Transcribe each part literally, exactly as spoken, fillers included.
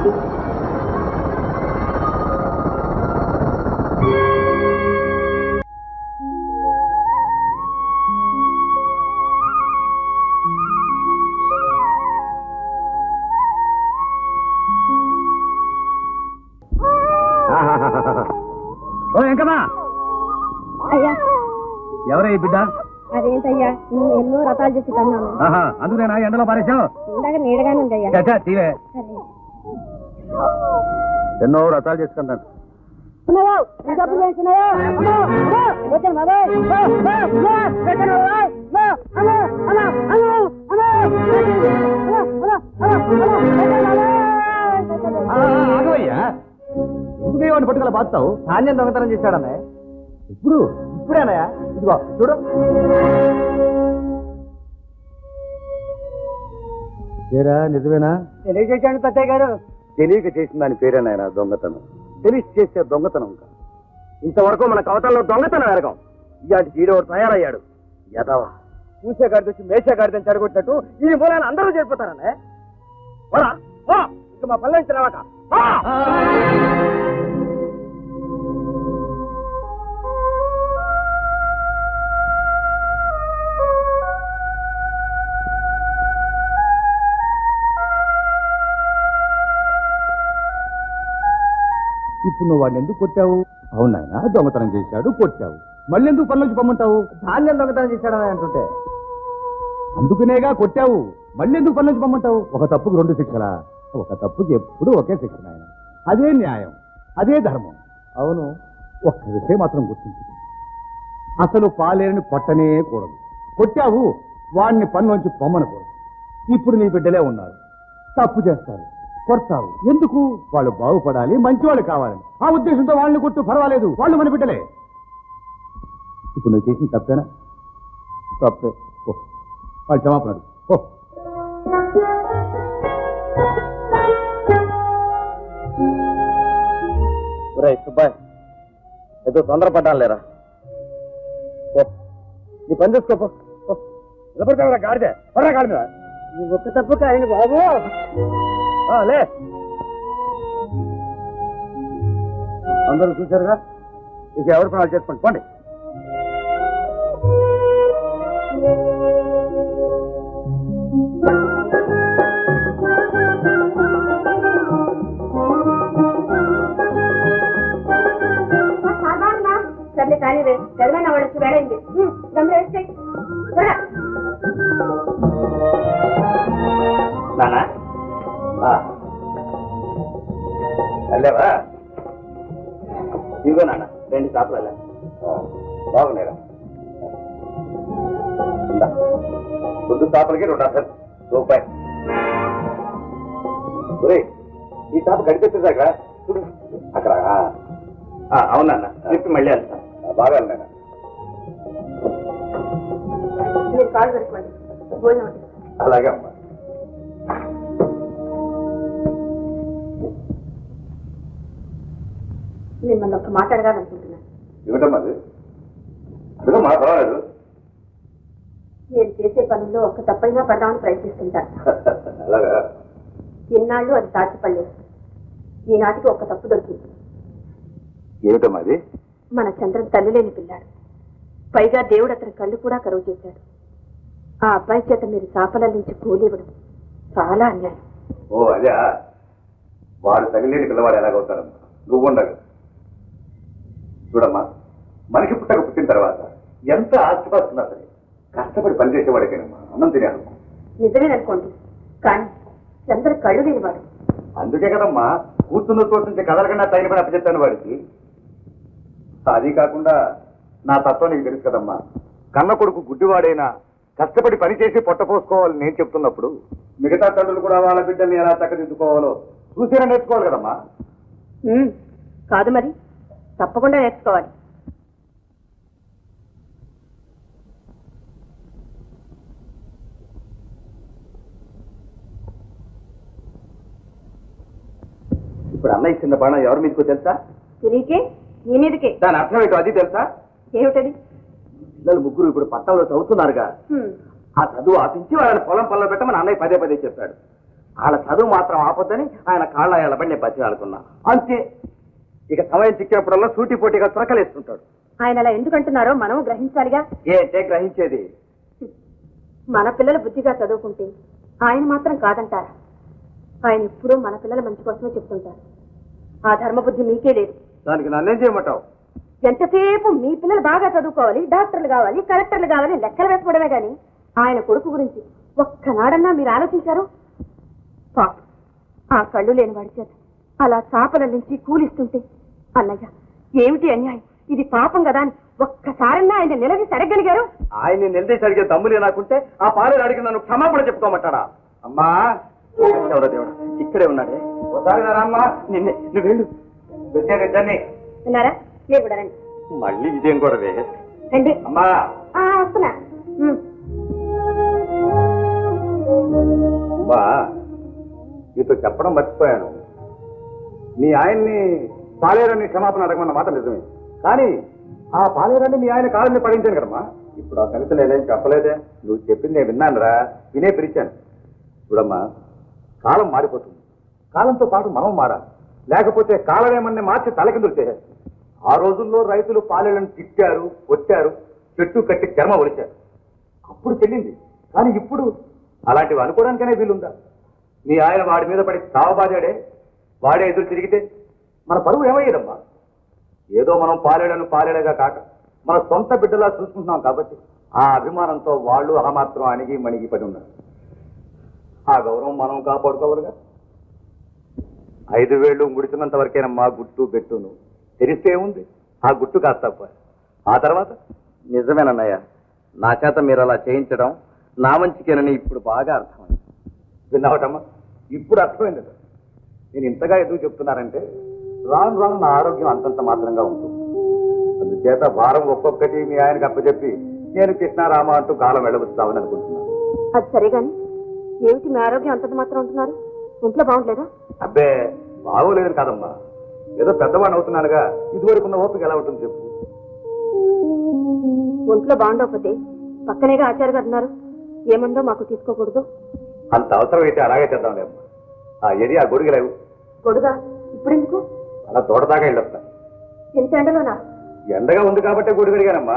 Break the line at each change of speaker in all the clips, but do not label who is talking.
ఎవరై బిడ్డ?
అదేంటయ్యా నువ్వు ఎన్నో రకాలు చేసి కన్నాను.
అందుకేనా ఎండలో పారేశావు?
ఇందాక నీడగానే ఉందయ్యా.
తీరే ఎన్నో రకాలు చేసుకుంటాను.
వాడిని పట్టుకల బాస్తావు. ధాన్యం దొంగతనం చేశాడన్నా. ఇప్పుడు ఇప్పుడేనాయా? ఇదిగో చూడు.
ఏరా నిజమేనా?
తెలియజేశాను పెద్దయ్య గారు.
తెలియక చేసిన దాని పేరేనాయన దొంగతనం. తెలిసి చేసే దొంగతనం. ఇంతవరకు మన కవతల్లో దొంగతనం ఎరగం. ఇలాంటి ఈడోడు తయారయ్యాడు. యదవా పూసేగాడి వచ్చి మేషగాడిదని చెడగొట్టినట్టు ఈ మూలాన్ని అందరూ చేరిపోతారనే. ఇంకా మా పల్లె నుంచి రావక.
ఇప్పుడు నువ్వు వాడిని ఎందుకు కొట్టావు? అవునాయన దొంగతనం చేశాడు, కొట్టావు. మళ్ళీ ఎందుకు పనులకు పొమ్మంటావు? ధాన్యం దొంగతనం చేశాడని అంటుంటే అందుకునేగా కొట్టావు. మళ్ళీ ఎందుకు పనులకు పొమ్మంటావు? ఒక తప్పుకు రెండు శిక్షలా? ఒక తప్పుకి ఎప్పుడు ఒకే శిక్ష నాయన. అదే న్యాయం, అదే ధర్మం. అవును, ఒక్క విషయం మాత్రం గుర్తించు. అసలు పాలేరుని కొట్టనే కూడదు. కొట్టావు, వాడిని పనిలోంచి పొమ్మనకూడదు. ఇప్పుడు నీ బిడ్డలే ఉన్నారు, తప్పు చేస్తారు, కొడతావు. ఎందుకు? వాళ్ళు బాగుపడాలి, మంచివాళ్ళు కావాలని. ఆ ఉద్దేశంతో వాళ్ళని కొట్టు, పర్వాలేదు, వాళ్ళు మన బిడ్డలే. ఇప్పుడు నువ్వు చేసిన తప్పేనా? తప్పే. ఓ వాళ్ళు క్షమాపణ అడుగు. ఓ
సుబ్బాయ్ ఏదో తొందరపడ్డాను లేరా. నీ పని చూసుకోపో. నిలబడతావురా గాడిదే, పడరా గాడి మీద. నీ ఒక్క తప్పు కాయని బాబు. లే అందరూ చూశారుగా, ఇక ఎవరి పనులు చేసుకోండి పోండి.
సర్లే కానీ చదివైన వాళ్ళకి వేడైంది.
వెళ్ళావా? ఇదిగో నాన్న రెండు షాపులు వెళ్ళా. బాగున్నాయిరా. పొద్దు షాపులకి రెండు అసలు రూపాయి. ఈ షాపు గడిపెట్టేదాకా చూడు అక్కడ. అవునన్న చెప్పి మళ్ళీ వెళ్తా. బాగా వెళ్ళినా అలాగే అమ్మా.
మిమ్మల్ని ఒక్క మాట అడగాలనుకుంటున్నాను.
ఏమిటమ్మా అది? అదిగో మా పర్వాలేదు.
నేను చేసే పనుల్లో ఒక్క తప్పైనా పడదామని ప్రయత్నిస్తుంటాను.
అలాగా?
ఇన్నాళ్ళు అది సాధ్యపడలేదు. ఈనాటికి ఒక్క తప్పు దొరికింది.
ఏమిటమ్మా అది?
మన చంద్రం తల్లి లేని పిల్లాడు. పైగా దేవుడు అతని కళ్ళు కూడా కరువు చేశాడు. ఆ అబ్బాయి చేత మీరు చాపల నుంచి కూలివ్వడం చాలా అన్యాయం.
ఓ అదే, వాడు తగిలేని పిల్లవాడు ఎలాగవుతాడమ్మా. నువ్వు ఉండగా చూడమ్మా, మనిషి పుట్టక పుట్టిన తర్వాత ఎంత ఆస్తిపాస్తున్నా సరే కష్టపడి పనిచేసేవాడికేనమ్మా అన్నం తినేయాలమ్మా.
నిజమేననుకోండి, కానీ చంద్ర కళ్ళు లేనివాడు.
అందుకే కదమ్మా కూర్చున్న చోటు నుంచి కదలకన్నా తగిన పని అప్పచెప్తాను వాడికి. అది కాకుండా నా తత్వం నీకు తెలుసు కదమ్మా. కన్న కొడుకు గుడ్డివాడైనా కష్టపడి పని చేసి పొట్ట పోసుకోవాలని నేను చెప్తున్నప్పుడు మిగతా తండ్రులు కూడా వాళ్ళ బిడ్డల్ని ఎలా చక్కదిద్దుకోవాలో చూసేనా నేర్చుకోవాలి కదమ్మా.
కాదు మరి, తప్పకుండా నేర్చుకోవాలి.
ఇప్పుడు అన్న ఇచ్చిన బాణం ఎవరి మీదకో తెలుసా?
తిరిగికే నీ మీదకే.
దాని అర్థం ఏంటో అది తెలుసా?
ఏమిటది?
పిల్లలు ముగ్గురు ఇప్పుడు పట్టణంలో చదువుతున్నారుగా, ఆ చదువు ఆపించి వాళ్ళని పొలం పనులు పెట్టమని అన్నయ్య పదే పదే చెప్పాడు. వాళ్ళ చదువు మాత్రం ఆపొద్దని ఆయన కాళ్ళ ఎళ్ళబడి నేను బతిమాలుకున్నా అంతే. ఇక సమయం చిక్కినప్పుడల్లా సూటి పోటీగా చురకలేస్తుంటాడు.
ఆయన అలా ఎందుకంటున్నారో మనం గ్రహించాలిగా.
ఏంటే గ్రహించేది?
మన పిల్లలు బుద్ధిగా చదువుకుంటే ఆయన మాత్రం కాదంటారా? ఆయన ఎప్పుడూ మన పిల్లల మంచి కోసమే చెప్తుంటారు. ఆ ధర్మబుద్ధి మీకే లేదు.
దానికి నన్నేం చేయమంటావు?
ఎంతసేపు మీ పిల్లలు బాగా చదువుకోవాలి, డాక్టర్లు కావాలి, కలెక్టర్లు కావాలి లెక్కలు వేసుకోవడమే గాని ఆయన కొడుకు గురించి ఒక్కనాడన్నా మీరు ఆలోచించారు? పాప ఆ కళ్ళు లేని వాడి చేత అలా చాపల నుంచి కూలిస్తుంటే అన్నయ్య ఏమిటి అన్యాయం, ఇది పాపం కదా అని ఒక్కసారన్నా ఆయన నిలదీసి అడగలిగారు?
ఆయన్ని నిలదీసి అడిగే దమ్ములే నాకుంటే ఆ పాలేరు అడిగి నన్ను క్షమాపణ చెప్పుకోమంటాడా? అమ్మా ఎవరో దేవుడా, ఇక్కడే ఉన్నాడే. ఒకసారి అమ్మా నిన్నే నువ్వు వెళ్ళు. వచ్చారిద్దరిని
విన్నారా? లే కూడా రండి.
మళ్ళీ ఇదేం గొడవే?
రండి.
అమ్మా
వస్తున్నా.
అమ్మా నీతో చెప్పడం మర్చిపోయాను. మీ ఆయన్ని పాలేరని క్షమాపణ అడగమన్న మాట నిజమే, కానీ ఆ పాలేరని మీ ఆయన కాళ్ళని పడించాను కదమ్మా. ఇప్పుడు ఆ సంగతి నేనేం చెప్పలేదే. నువ్వు చెప్పింది నేను విన్నానురా, వినే పిలిచాను. చూడమ్మా, కాలం మారిపోతుంది, కాలంతో పాటు మనం మారాలి. లేకపోతే కాలమేమన్నా మార్చి తలకిందులు చేసేస్తుంది. ఆ రోజుల్లో రైతులు పాలేళ్ళని తిట్టారు, కొట్టారు, చెట్టు కట్టి చర్మ ఒలిచారు, అప్పుడు చెల్లింది. కానీ ఇప్పుడు అలాంటివి అనుకోవడానికనే వీలుందా? మీ ఆయన వాడి మీద పడి తావబాదాడే, వాడే ఎదురు తిరిగితే మన పరువు ఏమయ్యేదమ్మా? ఏదో మనం పాలేడను పాలేడగా కాక మన సొంత బిడ్డలా చూసుకుంటున్నాం కాబట్టి ఆ అభిమానంతో వాళ్ళు ఆ మాత్రం అణిగి మణిగి పడి ఉన్నారు. ఆ గౌరవం మనం కాపాడుకోవాలిగా. ఐదు వేళ్ళు ముడిచినంత వరకేనమ్మా గుట్టు బెట్టును. తెలిస్తే ఉంది ఆ గుట్టు కాస్త ఆ తర్వాత. నిజమేనన్నయ్య, నా చేత మీరు అలా చేయించడం నా మంచికేనని ఇప్పుడు బాగా అర్థమైంది. విన్నావటమ్మా, ఇప్పుడు అర్థమైంది. నేను ఇంతగా ఎందుకు చెప్తున్నానంటే రాను రాను నా ఆరోగ్యం అంతంత మాత్రంగా ఉంటుంది. అందుచేత వారం ఒక్కొక్కటి మీ ఆయనకు అప్పచెప్పి నేను కృష్ణారామ అంటూ కాలం వెళ్ళవస్తామని అనుకుంటున్నాను.
అది సరే గాని ఏమిటి మీ ఆరోగ్యం అంతంత మాత్రం ఉంటున్నారు? ఒంట్లో బాగుండలేదా?
అబ్బే బాగోలేదని కాదమ్మా, ఏదో పెద్దవాడిని అవుతున్నానుగా, ఇదివరకున్న ఓపిక ఎలా ఉంటుంది చెప్పు.
ఒంట్లో బాగుండకపోతే పక్కనేగా ఆచార్య గారు ఉన్నారు, ఏమందో మాకు తీసుకోకూడదు?
అంత అవసరం అయితే అలాగే చేద్దాంలే అమ్మా. ఆ ఏది ఆ గొడుగు లేవు.
గొడుగా ఇప్పుడెందుకు?
అలా తోటదాకా వెళ్ళొస్తా.
ఎంత ఎండలోనా?
ఎండగా ఉంది కాబట్టి గొడుగు అడిగానమ్మా.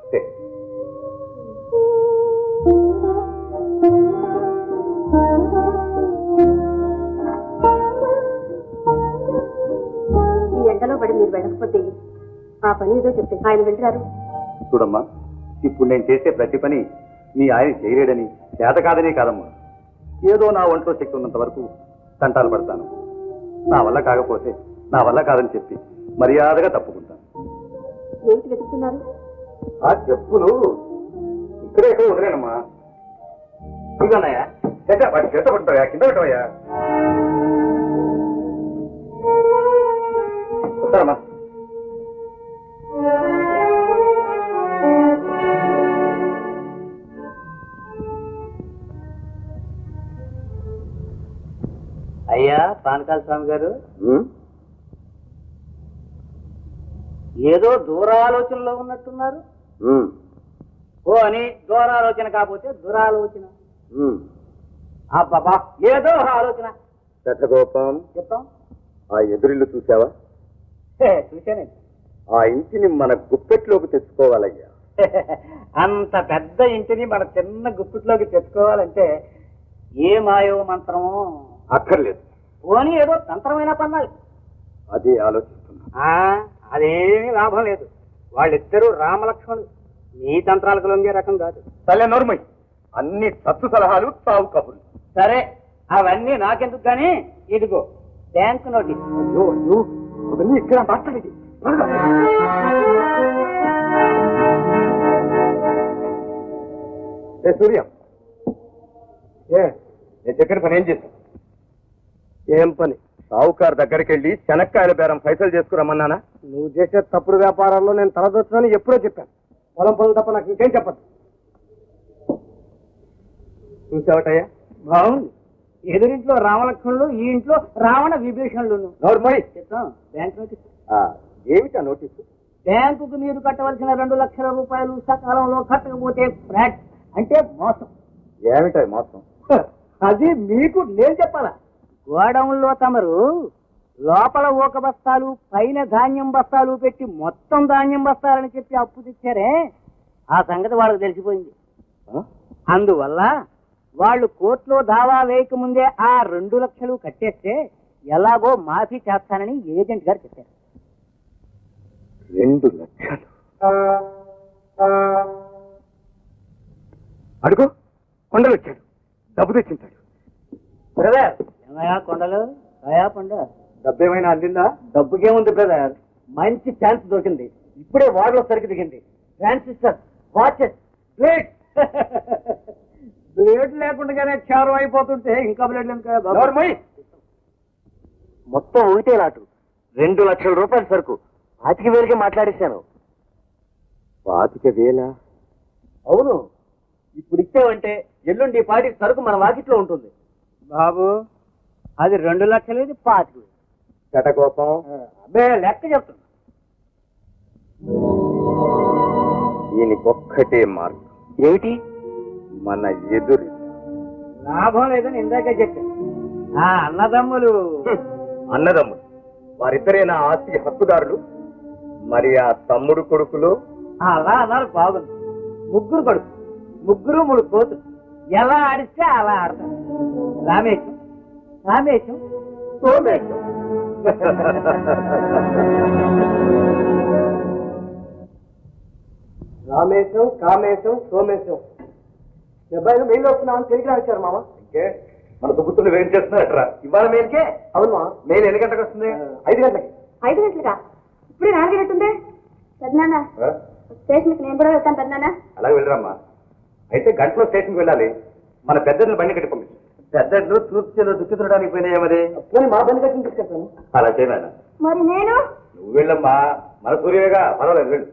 ఈ ఎండలో పడి మీరు వెళ్ళకపోతే ఆ పని ఏదో చెప్తే ఆయన వెళ్ళారు.
చూడమ్మా, ఇప్పుడు నేను చేసే ప్రతి పని మీ ఆయన చేయలేడని, చేత కాదనే కాదమ్మా. ఏదో నా ఒంట్లో శక్తి ఉన్నంత వరకు తంటాలు పడతాను. నా వల్ల కాకపోతే నా వల్ల కాదని చెప్పి మర్యాదగా తప్పుకుంటాను.
ఏమిటి వెతుకుతున్నారు?
ఆ చెప్పులు ఇక్కడే ఎక్కడ వదిలేనమ్మా. ఇదిగోనయ్యా, వాటి చేత పడతాయా, కింద పెట్టవయ్యా. వస్తారమ్మా.
అయ్యా పానకాల స్వామి గారు, ఏదో దూరాలోచనలో ఉన్నట్టున్నారు. ఓ అని దూరాలోచన కాకపోతే దురాలోచన. అబ్బాబా ఏదో ఆలోచన.
శఠగోపం,
చెప్తాం.
ఆ ఎదురిల్లు చూసావా?
చూశానండి.
ఆ ఇంటిని మన గుప్పెట్లోకి తెచ్చుకోవాలయ్యా.
అంత పెద్ద ఇంటిని మన చిన్న గుప్పిట్లోకి తెచ్చుకోవాలంటే ఏ మాయో మంత్రమో
అక్కర్లేదు.
పోనీ ఏదో తంత్రమైన పన్నాలి.
అది ఆలోచిస్తున్నా.
అదేమీ లాభం లేదు. వాళ్ళిద్దరూ రామలక్ష్మణుడు, నీ తంత్రాలకు లొంగే రకం కాదు.
తల్లే నోర్మయ్, అన్ని సత్తు సలహాలు తావు కబుర్లు.
సరే అవన్నీ నాకెందుకు కానీ ఇదిగో బ్యాంకు నోటీస్.
అయ్యో అయ్యో, అవన్నీ ఇక్కడ మాట్లాడేది. ఏ సూర్య, ఏ నేను చెప్పిన పని ఏం చేశాను?
ఏం పని?
సావుకారు దగ్గరికి వెళ్ళి శనక్కాయల బేరం పైసలు చేసుకురమ్మన్నానా?
నువ్వు చేసే తప్పుడు వ్యాపారాల్లో నేను తలదొచ్చునని ఎప్పుడో చెప్పాను. పొలం పొలం తప్ప నాకు ఇంకేం చెప్పదు.
చూసావటయ్యా,
బాగుంది. ఎదురింట్లో రామలక్ష్మణులు, ఈ ఇంట్లో రావణ విభీషణులు.
నోర్మయ్,
చెప్తాం. Bank notice.
ఏమిటా నోటీసు?
బ్యాంకుకు మీరు కట్టవలసిన రెండు లక్షల రూపాయలు సకాలంలో కట్టకపోతే ఫ్రాడ్ అంటే మోసం.
ఏమిటా మోసం?
అది మీకు నేను చెప్పాలా? గోడౌన్లో తమరు లోపల ఊక బస్తాలు పైన ధాన్యం బస్తాలు పెట్టి మొత్తం ధాన్యం బస్తాలని చెప్పి అప్పు తెచ్చారే, ఆ సంగతి వాళ్ళకి తెలిసిపోయింది. అందువల్ల వాళ్ళు కోర్టులో దావా వేయకముందే ఆ రెండు లక్షలు కట్టేస్తే ఎలాగో మాఫీ చేస్తానని ఏజెంట్ గారు చెప్పారు.
రెండు లక్షలు అడుగు, కొండలు వచ్చాడు, డబ్బు తెచ్చింటాడు.
బ్రదర్ ఏమయ్యా కొండలు అయా కొండ
డబ్బు ఏమైనా అందిందా?
డబ్బుకేముంది బ్రదర్, మంచి ఛాన్స్ దొరికింది. ఇప్పుడే వార్డులో సరికి దిగింది. ట్రాన్సిస్టర్, వాచెస్, ప్లేట్ బ్లేడ్ లేకుండానే క్షారం అయిపోతుంటే ఇంకా బ్లేడ్
మొత్తం ఒకటే లాటు రెండు లక్షల రూపాయల సరుకు పాతిక వేలకి మాట్లాడేశాను. పాతిక వేల?
అవును, ఇప్పుడు ఇచ్చావంటే ఎల్లుండి పాటికి సరుకు మన వాకిట్లో ఉంటుంది. బాబు అది రెండు లక్షలు, ఇది పాతిక.
చటకోపం
అబ్బే లెక్క చెప్తున్నా.
దీనికొక్కటే మార్గం. ఏమిటి? మన ఎదురు
లాభం లేదని ఇందాకే చెప్పాను. ఆ అన్నదమ్ములు
అన్నదమ్ములు వారిద్దరే నా ఆస్తికి హక్కుదారులు. మరి ఆ తమ్ముడు కొడుకులు?
అలా అన్నారు, బాగుంది. ముగ్గురు కొడుకు, ముగ్గురు మూడు కోతులు. ఎలా ఆడిస్తే అలా ఆడతారు. రామేశం, రామేశం, సోమేశం.
రామేశం, కామేశం, సోమేశం. డెబ్బైలు మెయిల్ వస్తున్నామని తెలియక వచ్చారు మామ.
ఇంకే మన దుబ్బుతులు వేరు చేస్తున్నారట్రా. ఇవాళ మేలుకే?
అవును మామ.
మెయిల్ ఎన్ని గంటలకు వస్తుంది? ఐదు గంటలకి.
ఐదు గంటలుగా? ఇప్పుడే నాలుగు గంటలుందే. పెద్దనాన్న స్టేషన్కి నేను కూడా వెళ్తాను పెద్దనాన్న.
అలాగే వెళ్ళరమ్మా. అయితే గంటలో స్టేషన్కి వెళ్ళాలి. మన పెద్దలు బండి కట్టి పంపించు. పెద్దలు తూర్పు చెల్లు దుక్కి తినడానికి పోయినాయా మరి?
పోనీ మా బండి కట్టిన తీసుకెళ్తాను.
అలా చేయనా?
మరి నేను
నువ్వు వెళ్ళమ్మా, మన సూర్యగా పర్వాలేదు, వెళ్ళు.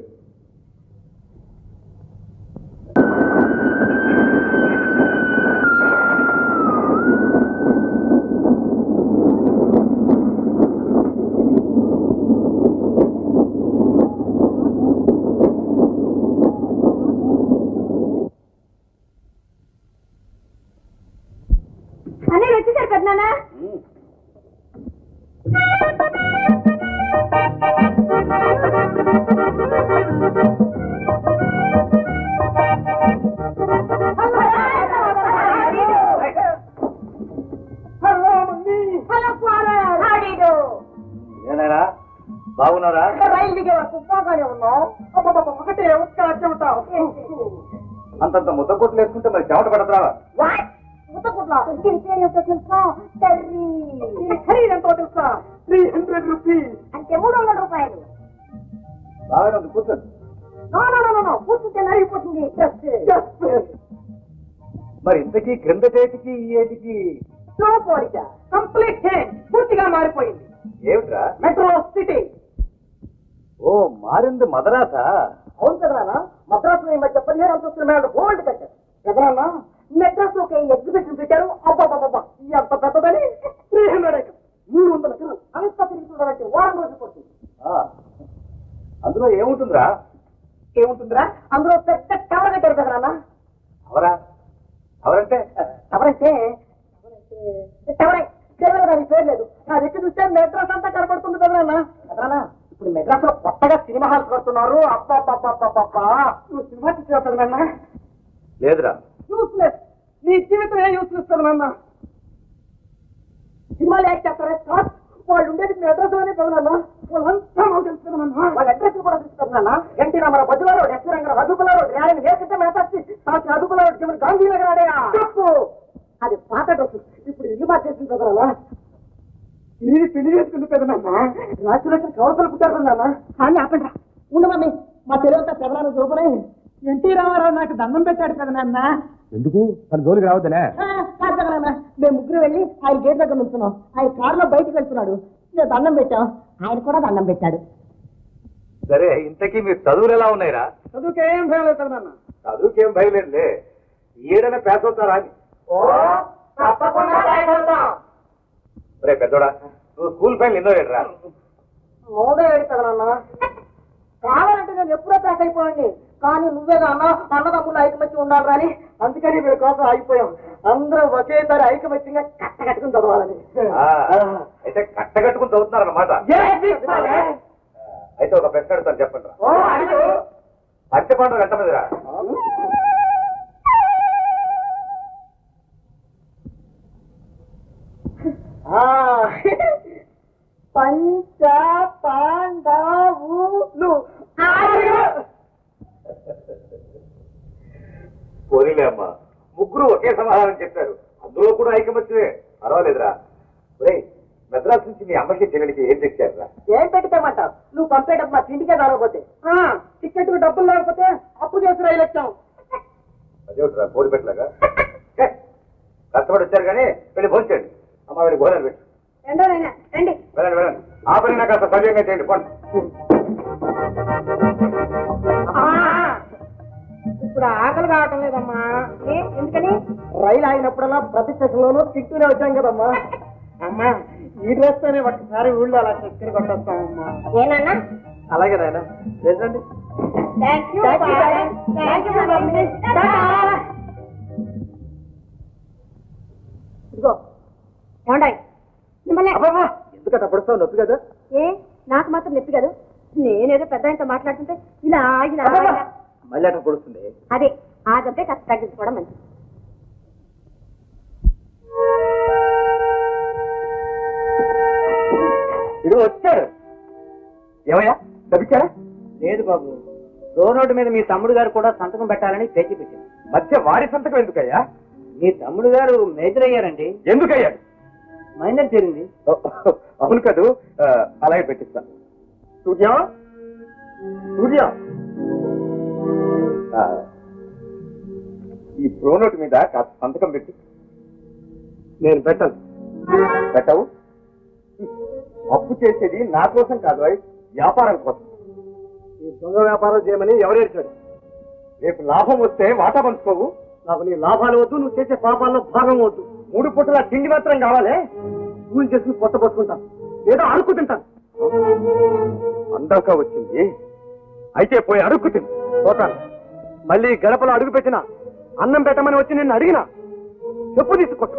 అన్నయ్య వచ్చేసారు పెద్దనాన్న.
ఏనారా బాగున్నారా?
రైలు దిగే వరకు బాగానే ఉన్నాం. ఒకటే వచ్చి ఉంటాం.
అంతంత ముద్ద కొట్లు వేసుకుంటే మరి చెమట పడతావా?
ఖరీదంతో తెలుసా? త్రీ హండ్రెడ్ రూపీస్
అంటే మూడు వందల రూపాయలు.
బాగానే ఉంది, కూర్చోండి.
కూర్చుంటే నరిగిపోతుంది.
మరి ఇంతకీ క్రింద చేతికి ఈ ఏటికి
స్లో పోలిక కంప్లీట్ చేంజ్, పూర్తిగా మారిపోయింది.
ఏమిట్రా?
Metro city.
ఓ మారింది మద్రాసా?
అవును కదనా, మద్రాసులో ఈ మధ్య పదిహేను అంతస్తుల మేడ గోల్డ్ కట్టారు కదనా. మెడ్రాస్ లో ఒక ఎగ్జిబిషన్ పెట్టారు. అబ్బాబాబా ఎంత పెద్దదని త్రీ హండ్రెడ్ ఐటమ్, మూడు వందల కిలో అంత తిరిగి చూడాలంటే వారం రోజులు పడుతుంది.
అందులో ఏముంటుందిరా?
ఏముంటుందిరా? అందులో పెద్ద టవర్ కట్టారు కదనా.
అవరా అవరంటే
టవర్ అంటే టవరే తెలియదు, దానికి పేరు లేదు. నా దగ్గర చూస్తే మెడ్రాస్ అంతా కనపడుతుంది కదనా. కదనా ఇప్పుడు మెడ్రాస్ లో కొత్తగా సినిమా హాల్స్ కడుతున్నారు. అబ్బాబ్బాబ్బా, నువ్వు సినిమా చూసేస్తానన్నా?
లేదురా.
యూస్లెస్, నీ జీవితం ఏ యూస్లెస్ కదన్నా. సినిమాలు యాక్ట్ చేస్తారా సార్? వాళ్ళు ఉండేది మెడ్రాస్ లోనే కదన్నా. వాళ్ళంతా మాకు తెలుసుకున్నా, వాళ్ళ అడ్రస్ కూడా తెలుసుకున్నా. ఎన్టీ రామారావు బజ్జుల road, S Ranga Raghukula road, rally వేసుకుంటే మేతాచి సాక్షి రఘుకుల రోడ్, చివరి గాంధీనగర్ ఆడేయా తప్పు. అది పాత డ్రెస్, ఇప్పుడు ఇల్లు మార్చేసింది కదన్నా. ఇది పెళ్లి చేసుకుంది కదన్నా. రాత్రి కవతలు కుట్టారన్నా. కానీ ఆపండి ఉండు మమ్మీ, మా తెలివంతా పెదనాన్న చూపలే. ఎన్టీ రామారావు నాకు దండం పెట్టాడు కదా నాన్న.
ఎందుకు తన జోలికి రావద్దనే?
కాదు కదా నాన్న, మేము ముగ్గురు వెళ్ళి ఆయన గేట్ దగ్గర నుంచున్నాం. ఆయన కారులో బయటకు వెళ్తున్నాడు, మేము దండం పెట్టాం, ఆయన కూడా దండం పెట్టాడు.
సరే, ఇంతకీ మీ చదువులు ఎలా ఉన్నాయిరా?
చదువుకేం భయం లేదు కదా నాన్న.
చదువుకేం భయం లేదులే, ఏడైనా పేస్ అవుతారా అని. రే పెద్దోడా, నువ్వు స్కూల్ ఫైల్ ఎన్నో ఏడరా?
మూడే ఏడు కదా నాన్న. కావాలంటే నేను ఎప్పుడో ప్యాక్ అయిపోయండి, కానీ నువ్వే నాన్న అన్నదమ్ములు ఐదు మంది ఉండాలి అని అందుకని వీళ్ళ కోసం అయిపోయాం. అందరూ ఒకేసారి ఐకమత్యంగా కట్ట కట్టుకుని చదవాలని.
అయితే కట్టగట్టుకుని చదువుతున్నారన్నమాట. అయితే ఒక ప్రశ్న అడుగుతాను చెప్పండి రా. అట్టి పండుగ ఎంత మందిరా?
పంచ పాండవులు.
పోనీలే అమ్మా, ముగ్గురు ఒకే సమాధానం చెప్పారు. అందులో కూడా ఐకమత్యమే. పర్వాలేదురా. మెద్రాస్ నుంచి మీ అమ్మకి చెల్లెలికి ఏం తెచ్చారురా?
ఏం పెట్టిపోమంటావు? నువ్వు పంపేటప్పుడు మా తిండికే రాకపోతే, టికెట్ డబ్బులు లేకపోతే అప్పు చేసి రైలు వచ్చాం.
అదేమిట్రా కోడి పెట్టలాగా? కష్టపడి వచ్చారు కానీ వెళ్ళి భోంచండి. అమ్మ వెళ్ళి భోజనం పెట్టు.
రండి రండి.
వెళ్ళండి వెళ్ళండి. ఆ పని నాకు కాస్త సవ్యంగా చేయండి. పండి.
ఇప్పుడు ఆకలి కావటం లేదమ్మా.
ఎందుకని?
రైలు ఆగినప్పుడల్లా ప్రతి స్టేషన్ లోనూ తింటూనే వచ్చాం కదమ్మా. అమ్మా ఈ డ్రెస్ తోనే ఒక్కసారి ఊళ్ళో అలా చక్కెర కొట్టొస్తామమ్మా.
ఏనన్నా?
అలాగే నాయన ఏంటండి.
ఇదిగో ఏమండాయి మిమ్మల్ని.
ఎందుకంటే పడుస్తావు నొప్పి కదా?
ఏ నాకు మాత్రం నొప్పి కాదు. నేనేదో పెద్ద ఆయనతో మాట్లాడుతుంటే ఇలా ఇలా
మళ్ళీ అక్కడ పడుతుంది.
అదే ఆగంటే కాస్త తగ్గించుకోవడం మంచిది.
ఇది వచ్చాడు. ఏమయ్యా తప్పించారా?
లేదు బాబు, రోడ్డు మీద మీ తమ్ముడు గారు కూడా సంతకం పెట్టాలని పేచి పెట్టారు.
మధ్య వారి సంతకం ఎందుకయ్యా?
మీ తమ్ముడు గారు మేజర్ అయ్యారండి.
ఎందుకయ్యాడు?
మైనర్ చేరింది.
అవును కదూ, అలాగే పెట్టిస్తా. సూర్యం సూర్యం ఈ ప్రోనోట్ మీద కాస్త సంతకం పెట్టి. నేను పెట్టను. పెట్టవు? అప్పు చేసేది నా కోసం కాదు, అయి వ్యాపారం కోసం. ఈ దొంగ వ్యాపారం చేయమని ఎవరేడ్చాడు? రేపు లాభం వస్తే వాటా పంచుకోవు. నాకు నీ లాభాలు వద్దు, నువ్వు చేసే పాపాల్లో భాగం వద్దు. మూడు పూటల తిండి మాత్రం కావాలే. పూలు చేసుకుని పొట్ట పట్టుకుంటాను, ఏదో అడుక్కు తింటాను. అందాక వచ్చింది, అయితే పోయి అడుక్కు తిని పోతాను. మళ్ళీ గడపలో అడుగు పెట్టినా, అన్నం పెట్టమని వచ్చి నిన్ను అడిగినా చెప్పు తీసుకొట్టు.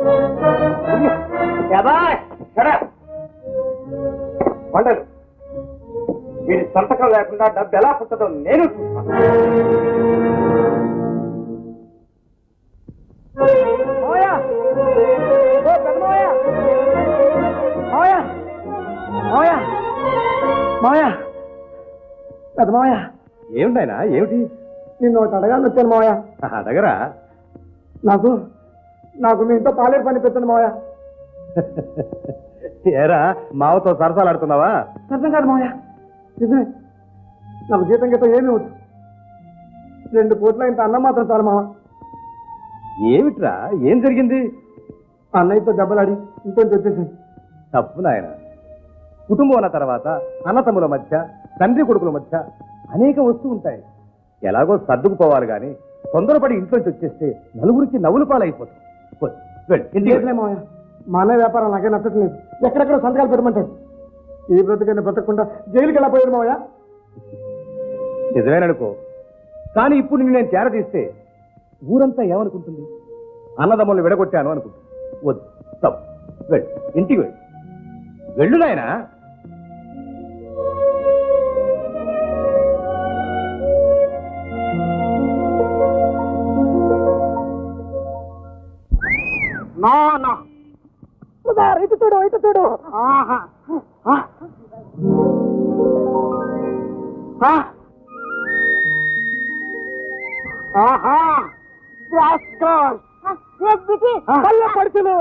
పండలు వీరి సంతకం లేకుండా డబ్బు ఎలా పుట్టదో నేను చూస్తాను.
పెద్దమావయ్య
ఏమిటైనా ఏమిటి?
నిన్ను ఒకటి అడగాలని వచ్చాను మావయ్య.
అడగరా?
నాకు నాకు మీ ఇంట్లో పాలేరు పని పెట్టండి మావయ్య.
ఏరా మావతో సరసాలు ఆడుతున్నావా?
అర్థం కాదు మావయ్య, నిజమే. నాకు జీతం గీతం ఏమీ వద్దు. రెండు పూట్ల ఇంత అన్నం మాత్రం చాలు మావ.
ఏమిట్రా, ఏం జరిగింది?
అన్నయ్యతో దెబ్బలాడి ఇంకొంచెం వచ్చేసాను.
తప్పు నాయన. కుటుంబం అన్న తర్వాత అన్నతమ్ముల మధ్య, తండ్రి కొడుకుల మధ్య అనేక వస్తూ ఉంటాయి. ఎలాగో సర్దుకుపోవాలి గాని తొందరపడి ఇంట్లోంచి వచ్చేస్తే నలుగురికి నవ్వులు పాలైపోతాం.
మావయ్య, మా అన్నయ్య వ్యాపారం నాకే నచ్చట్లేదు. ఎక్కడెక్కడ సంతకాలు పెట్టమంటాడు. ఈ బ్రతుకైనా బ్రతకకుండా జైలుకి ఎలా పోయాడు మావయ్య?
నిజమేననుకో, కానీ ఇప్పుడు నిన్ను నేను చేరదీస్తే ఊరంతా ఏమనుకుంటుంది? అన్నదమ్ములు విడగొట్టాను అనుకుంటుంది. వద్దు, తప్పు. వెళ్ళు, ఇంటికి వెళ్ళు. వెళ్ళు నాయనా.
ఇటు చూడు, ఇటు చూడు. ఆహా ఆహా పడుతులు.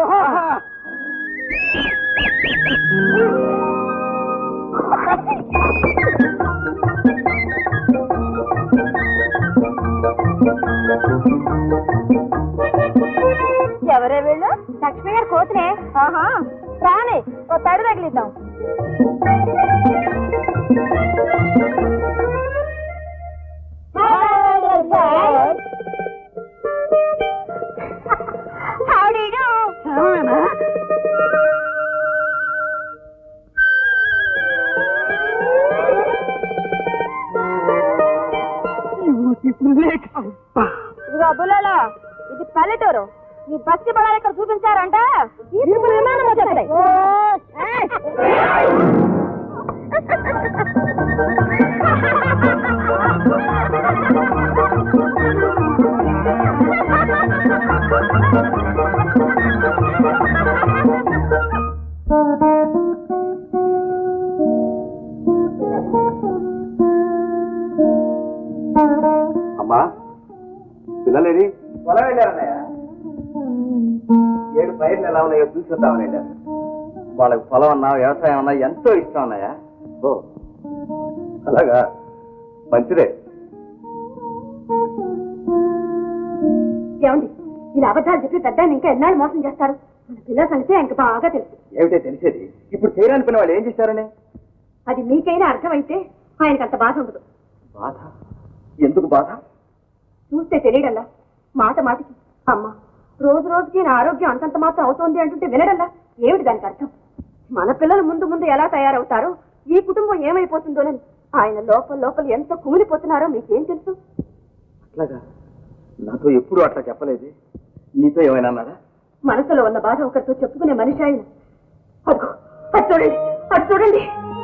ఎవరే వీళ్ళు? లక్ష్మి గారు కోతులే. ఆహా రాని ఓ తడి తగిలిద్దాం. ఇదిగో బుల్లలో, ఇది పల్లెటూరు. నీ భక్తి బలాలు ఇక్కడ చూపించారంట ఇప్పుడు విమానం వచ్చేస్తాయి.
అమ్మా పిల్లలేది
పొలం వెళ్ళారన్నయ్య. ఏడు పైర్లు ఎలా ఉన్నాయో చూసిద్దామని వెళ్ళారు. వాళ్ళకి పొలం అన్నా వ్యవసాయం అన్నా ఎంతో ఇష్టం అన్నయ్య.
ఓ అలాగా మంచిదే.
ఏమండి ఇలా అబద్ధాలు చెప్పి పెద్ద ఇంకా ఎన్నాళ్ళు మోసం చేస్తారు? మన పిల్లల సంగతి ఇంకా బాగా తెలుసు.
ఏమిటే తెలిసేది? ఇప్పుడు చేయడానికి పని వాళ్ళు ఏం చేశారని?
అది మీకైనా అర్థమైతే ఆయనకు అంత బాధ ఉండదు.
బాధ? ఎందుకు బాధ?
చూస్తే తెలియడల్లా, మాట మాటికి అమ్మా రోజు రోజుకి నా ఆరోగ్యం అంతంత మాత్రం అవుతోంది అంటుంటే వినడల్లా. ఏమిటి దానికి అర్థం? మన పిల్లలు ముందు ముందు ఎలా తయారవుతారో, ఈ కుటుంబం ఏమైపోతుందోనని ఆయన లోపల లోపల ఎంత కుమిలిపోతున్నారో మీకేం తెలుసు?
అట్లాగా? నాతో ఎప్పుడు అట్లా చెప్పలేదు. నీతో ఏమైనా అన్నారా?
మనసులో ఉన్న బాధ ఒకరితో చెప్పుకునే మనిషి ఆయన. అదిగో అది చూడండి, అది చూడండి.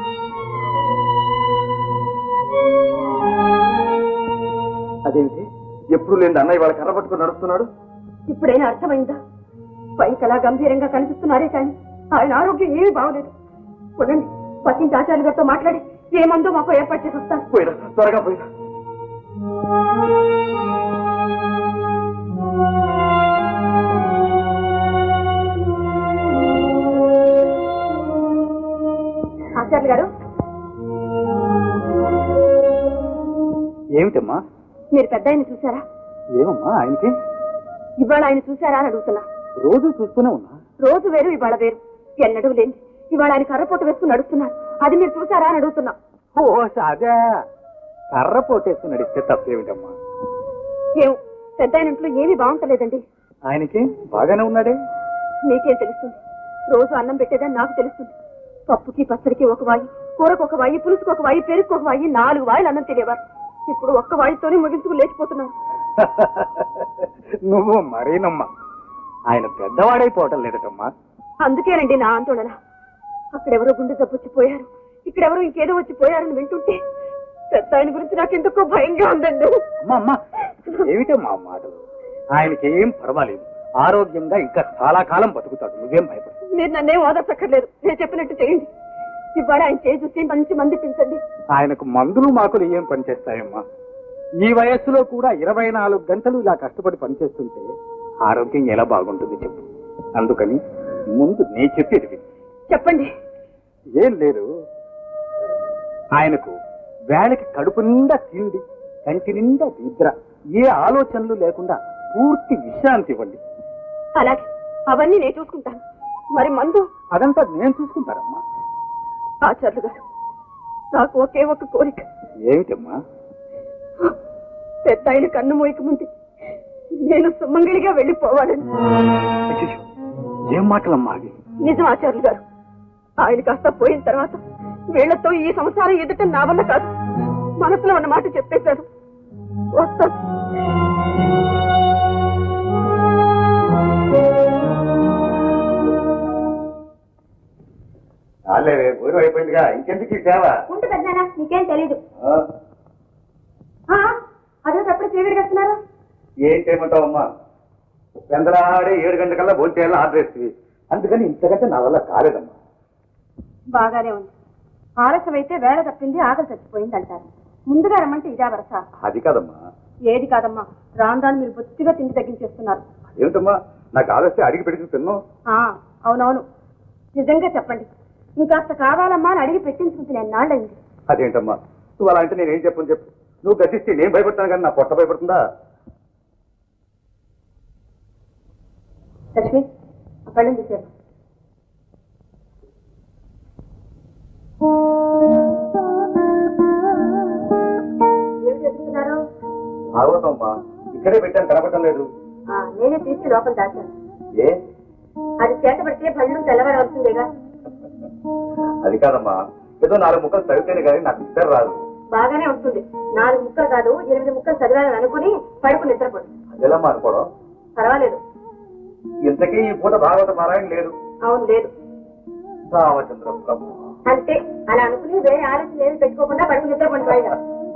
అదేమిటి ఎప్పుడు లేని అన్నయ్య వాళ్ళ కర్ర పట్టుకుని నడుస్తున్నాడు?
ఇప్పుడైనా అర్థమైందా? పైకి అలా గంభీరంగా కనిపిస్తున్నారే కానీ ఆయన ఆరోగ్యం ఏమీ బాగలేదు. చూడండి, పక్కింటి ఆచార్య గారితో మాట్లాడి ఏ మందో మాకు ఏర్పాటు చేసి వస్తాను.
పోయిరా, త్వరగా పోయిరా.
ఆచార్య గారు,
ఏమిటమ్మా?
మీరు పెద్ద ఆయన చూసారా?
ఏమమ్మా ఆయనకి?
ఇవాళ ఆయన చూసారా అని అడుగుతున్నా.
రోజు చూస్తూనే ఉన్నా.
రోజు వేరు, ఇవాళ వేరు. ఎన్నడూ లేని ఇవాళ ఆయన కర్రపోటు వేసుకుని నడుస్తున్నారు. అది మీరు చూసారా అని అడుగుతున్నా.
ఓ అదే, కర్ర పోటేసుకుని నడిస్తే తప్పేమిటమ్మా?
ఏం పెద్ద ఆయన ఇంట్లో ఏమీ బాగుంటలేదండి.
ఆయనకి బాగానే ఉన్నాడే.
మీకేం తెలుస్తుంది? రోజు అన్నం పెట్టేదని నాకు తెలుస్తుంది. పప్పుకి పచ్చడికి ఒక వాయి, కూరకు ఒక వాయి, పులుసుకు ఒక వాయి, పెరుగుకు ఒక వాయి, నాలుగు వాయిలు అన్నం తినేవారు. ఇప్పుడు ఒక్క వాయితోనే ముగించుకు లేచిపోతున్నారు.
నువ్వు మరేనమ్మా, ఆయన పెద్దవాడైపోవటం లేదటమ్మా.
అందుకేనండి నా ఆందోళన. అక్కడెవరో గుండె జబ్బొచ్చిపోయారు, ఇక్కడెవరో ఇంకేదో వచ్చిపోయారని వింటుంటే పెద్ద ఆయన గురించి నాకెందుకో భయంగా ఉందండి.
అమ్మా అమ్మా, ఏమిటమ్మా మాటలు? ఆయనకేం పర్వాలేదు, ఆరోగ్యంగా ఇంకా చాలా కాలం బతుకుతాడు. నువ్వేం భయపడు.
మీరు నన్నేం ఓదర్చక్కర్లేదు. నేను చెప్పినట్టు చేయండి. ఇవాళ ఆయన చేసి చూసి మంచి మంది పెంచండి.
ఆయనకు మందులు మాకులు ఏం పనిచేస్తాయమ్మా? ఈ వయస్సులో కూడా ఇరవై నాలుగు గంటలు ఇలా కష్టపడి పనిచేస్తుంటే ఆరోగ్యం ఎలా బాగుంటుంది చెప్పు. అందుకని ముందు నే చెప్పేది
చెప్పండి.
ఏం లేదు, ఆయనకు వేళకి కడుపు నిండా తిండి, కంటి నిండా నిద్ర, ఏ ఆలోచనలు లేకుండా పూర్తి విశ్రాంతి ఇవ్వండి.
అలాగే, అవన్నీ నేను చూసుకుంటాను. మరి మందు?
అదంతా నేను చూసుకుంటానమ్మా.
ఆచార్యులు గారు, నాకు ఒకే ఒక కోరిక.
ఏమిటమ్మా?
పెద్ద ఆయన కన్ను మోయక ముందు నేను సుమంగళిగా వెళ్ళిపోవాలని.
ఏం మాటలమ్మా అది?
నిజం ఆచార్యులు గారు, ఆయన కాస్త పోయిన తర్వాత వీళ్లతో ఈ సంసారం ఎదుట నా వల్ల కాదు. మనసులో ఉన్న మాట చెప్పేశారు. వస్తాను.
ఊరు అయిపోయిందిగా, ఇంకెందుకు ఈ సేవ?
ఉంటు పెద్దనా, నీకేం తెలీదు. అదే ఎప్పుడు ఫీవర్ వస్తున్నారు.
ఏం చేయమంటావమ్మా? పెందలాడే ఏడు గంటల కల్లా భోజనం చేయాలని ఆర్డర్ ఇస్తుంది. అందుకని ఇంతకంటే నా వల్ల కాలేదమ్మా.
బాగానే ఉంది. ఆలస్యం అయితే వేళ తప్పింది, ఆకలి చచ్చిపోయింది అంటారు. ముందుగా రమ్మంటే ఇదే వరస.
అది కాదమ్మా.
ఏది కాదమ్మా, రాను రాను మీరు బొత్తిగా తిండి తగ్గించేస్తున్నారు.
ఏమిటమ్మా, నాకు ఆలస్యం అడిగి పెట్టి తిన్నావు.
అవునవును, నిజంగా చెప్పండి. ఇంకాస్త కావాలమ్మా అని అడిగి పెట్టించుకుంటే నేను నాళ్ళయింది.
అదేంటమ్మా, నువ్వు అలా అంటే నేనేం చెప్పను చెప్పు. నువ్వు గతిస్తే నేను భయపడతాను కానీ నా పొట్ట భయపడుతుందా?
లక్ష్మి, అక్కడి నుంచి చెప్పు. ఏమి చెప్తున్నారు?
భాగవతమ్మా, ఇక్కడే పెట్టాను, కనపడటం లేదు.
నేనే తీసి లోపల దాచాను.
ఏ?
అది చేత పడితే భజనం తెల్లవరవలసిందేగా.
అది కాదమ్మా, ఏదో నాలుగు ముక్కలు చదివితేనే కానీ నాకు నిద్ర రాదు.
బాగానే వస్తుంది. నాలుగు ముక్కలు కాదు, ఎనిమిది ముక్కలు చదివాలని అనుకుని పడుకు నిద్రపోదు.
అదెలా అనుకోవడం?
పర్వాలేదు.
ఇంతకీ ఈ పూట భాగవత పారాయణ లేదు.
అవును లేదు.
రామచంద్ర ప్రభు
అంతే, అలా అనుకుని వేరే ఆలోచన ఏమి పెట్టుకోకుండా పడుకు నిద్ర పడిపోయినా.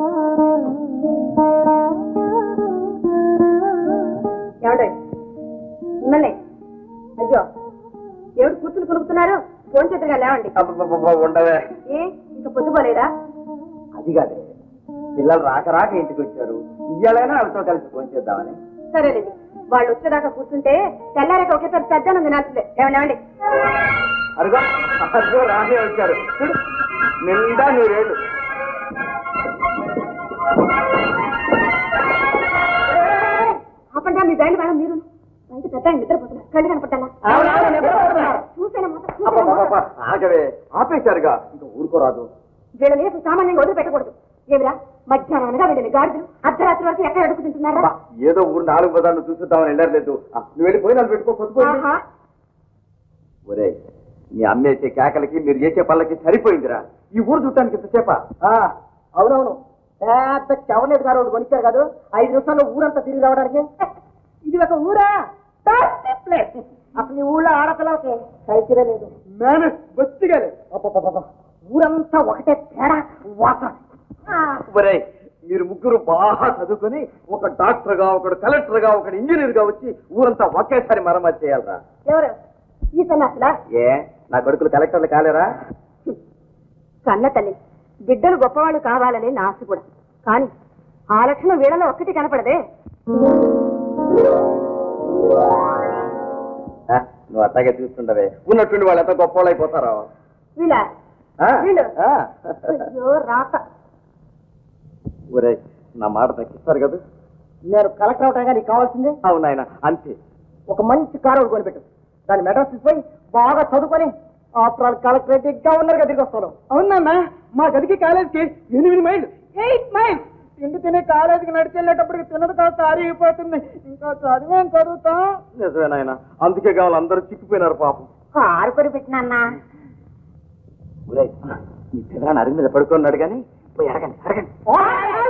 ఏమంటే మిమ్మల్ని అయ్యో ఎవరు కూతురు కొనుక్కుతున్నారు? ఫోన్ చేతుగా లేవండి.
ఉండవే.
ఏ ఇంకా పొద్దుపోలేదా?
అది కాదే, పిల్లలు రాక రాక ఇంటికి వచ్చారు, ఇయ్యాలైనా వాళ్ళతో కలిసి ఫోన్ చేద్దామని.
సరేనండి, వాళ్ళు వచ్చేదాకా కూర్చుంటే తెల్లారాక ఒకేసారి పెద్దానం తినాల్సిందే. ఏమండి ఏమండి
అరుగో అరుగో రానే వచ్చారు చూడు, నిండా నూరేళ్ళు.
ఆపండి మీ బయలు మేడం, మీరు బయట పెద్ద నిద్రపోతున్నారు, కళ్ళు కనపట్టాలా?
ఆగవే, ఆపేశారుగా, ఇంకా ఊరుకోరాదు.
వీళ్ళని సామాన్యంగా వదిలి పెట్టకూడదు. ఏమిరా మధ్యాహ్నం అనగా వీళ్ళని గాడిదలు అర్ధరాత్రి వరకు ఎక్కడ అడుగు తింటున్నారా?
ఏదో ఊరు నాలుగు పదాలు చూసుద్దామని వెళ్ళలేదు. నువ్వు వెళ్ళిపోయి నన్ను పెట్టుకోకపోతే ఒరే, మీ అమ్మేసే కేకలకి మీరు చేసే పళ్ళకి సరిపోయిందిరా. ఈ ఊరు చుట్టానికి ఇంతసేపా?
అవునవును, పెద్ద చవలేట్ గారు ఒకటి కొనిచ్చారు కాదు, ఐదు నిమిషాల్లో ఊరంతా తిరిగి రావడానికి. ఇది ఒక ఊరా? అసలు ఈ ఊళ్ళో ఆడపిల్లలకి సైకిలే లేదు,
మేనేజ్ బొత్తిగా లేదు.
ఊరంతా ఒకటే తేడా వాసన.
ఒరే, మీరు ముగ్గురు బాగా చదువుకొని ఒక డాక్టర్ గా, ఒకడు కలెక్టర్ గా, ఒకడు ఇంజనీర్ గా వచ్చి ఊరంతా ఒకేసారి మరమ్మతు చేయాలరా.
ఎవరు ఈ సన్నాసులా?
ఏ నా కొడుకులు కలెక్టర్లు కాలేరా?
కన్న తల్లి బిడ్డలు గొప్పవాళ్ళు కావాలనే నా ఆశ కూడా, కానీ ఆ లక్షణం వీళ్ళలో ఒక్కటి కనపడదే.
నువ్వు అట్లాగే చూస్తుండవే, ఉన్నట్టుండి వాళ్ళు ఎంత గొప్ప వాళ్ళు అయిపోతారో.
వీళ్ళ వీళ్ళు అయ్యో రాక.
ఒరే, నా మాట తగ్గిస్తారు కదా.
నేను కలెక్టర్ అవటాగా నీకు కావాల్సిందే.
అవునాయన, అంతే.
ఒక మంచి కారు ఒకటి కొనిపెట్టు, దాన్ని మెడ్రాస్ తీసుకుపోయి బాగా చదువుకొని ఆఫ్టర్ ఆల్ కలెక్టరేట్ గవర్నర్ గా తిరిగి వస్తాను. అవునన్నా, మా గదికి కాలేజీకి ఎనిమిది మైళ్ళు ఎయిట్ మైల్స్ ఇంటి తినే కాలేజీకి నడిచి వెళ్ళేటప్పటికి తినదు కాస్త ఆరిగిపోతుంది. ఇంకా చదివేం చదువుతాం.
నిజమేనాయన, అందుకే కావాలి అందరూ చిక్కిపోయినారు పాపం.
కారు కొనిపెట్టినా
ఈ పిల్లలని అరుగు మీద పడుకున్నాడు కానీ పోయి అడగండి అడగండి.